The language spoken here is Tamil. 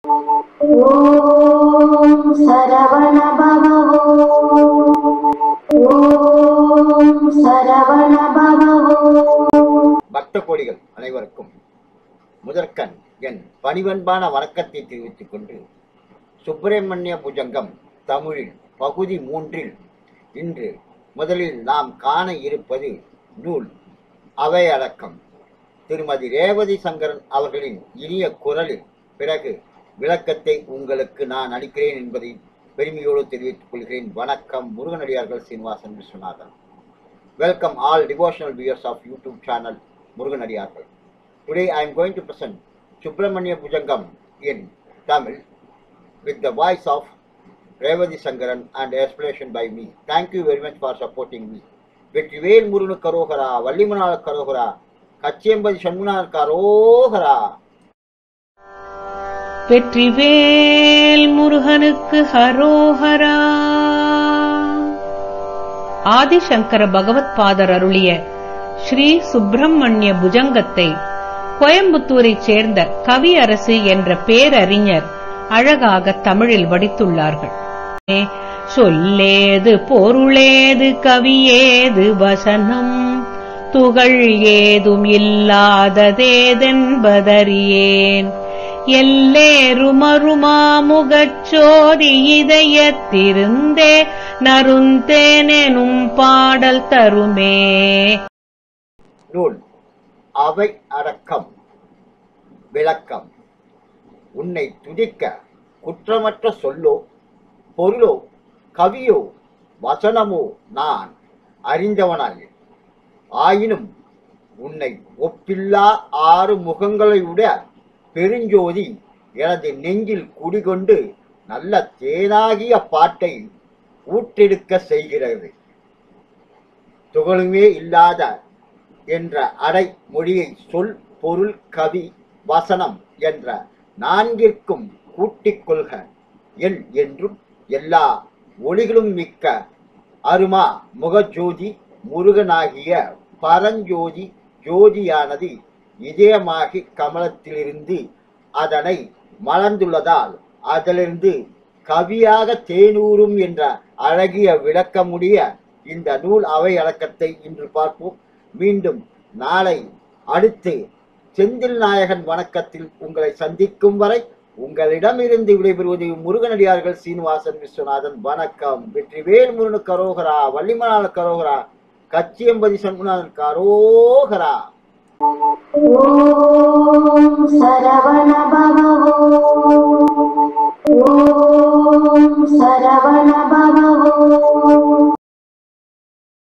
ஓம் சரவண பவ ஓம் சரவண பவ. பக்த கோடிகள் அனைவருக்கும் முதற்கண் என் பணிவன்பான வணக்கத்தை தெரிவித்துக் கொண்டு, சுப்பிரமணிய புஜங்கம் தமிழில் பகுதி 3 இன்று முதலில் நாம் காண இருப்பது நூல் அவையடக்கம். திருமதி ரேவதி சங்கரன் அவர்களின் இனிய குரலில் பிறகு விளக்கத்தை உங்களுக்கு நான் அளிக்கிறேன் என்பதை பெருமையோடு தெரிவித்துக் கொள்கிறேன். வணக்கம். முருகனடியார்கள் Srinivasan Viswanathan. Welcome all devotional viewers of YouTube channel Muruganadiyargal. Today I am going to present Subramanya Bujangam in Tamil with the voice of Revati Sankaran and explanation by me. Thank you very much for supporting me. Vetrivel முருகனு கரோகரா, வள்ளிமணால் கரோகரா, கச்சியம்பதி சண்முனார் கரோகரா. Vetrivel முருகனுக்கு ஹரோஹரா. ஆதிசங்கர பகவத் பாதர் அருளிய ஸ்ரீ சுப்பிரமணிய புஜங்கத்தை கோயம்புத்தூரைச் சேர்ந்த கவியரசு என்ற பேரறிஞர் அழகாக தமிழில் வடித்துள்ளார்கள். சொல்லேது பொருளேது கவியேது வசனம், துகள் ஏதும் இல்லாததேதென்பதறியேன், எல்லேருமருமா முகச்சோதி இதயத்திருந்தே நருந்தேனெனும் பாடல் தருமே. நூல் அவை அடக்கம். விளக்கம். உன்னை துதிக்க குற்றமற்ற சொல்லோ பொருளோ கவியோ வசனமோ நான் அறிந்தவனாக, ஆயினும் உன்னை ஒப்பில்லா 6 முகங்களையுடைய பெருஞ்சோதி எனது நெஞ்சில் குடிகொண்டு நல்ல தேனாகிய பாட்டை ஊற்றெடுக்க செய்கிறது. துகளுமே இல்லாத என்ற அடை மொழியை சொல் பொருள் கவி வசனம் என்ற 4ற்கும் கூட்டிக் கொள்க. எல் என்றும் எல்லா ஒளிகளும் மிக்க அருமா முகஜோதி முருகனாகிய பரஞ்சோதி ஜோதியானது இதயமாகி கமலத்திலிருந்து அதனை மலர்ந்துள்ளதால் அதிலிருந்து கவியாக தேனூரும் என்ற அழகிய விளக்கமுடைய இந்த நூல் அவை அடக்கத்தை இன்று பார்ப்போம். மீண்டும் நாளை அடுத்து செந்தில் நாயகன் வணக்கத்தில் உங்களை சந்திக்கும் வரை உங்களிடமிருந்து விடைபெறுவது முருகனடியார்கள் சீனிவாசன் விஸ்வநாதன். வணக்கம். வெற்றிவேல் முருகனு கரோகரா, வள்ளிமணால் கரோகரா, கச்சியம்பதி சண்முனான் கரோகரா. ஓம் சரவண பவ ஓம் சரவண பவ.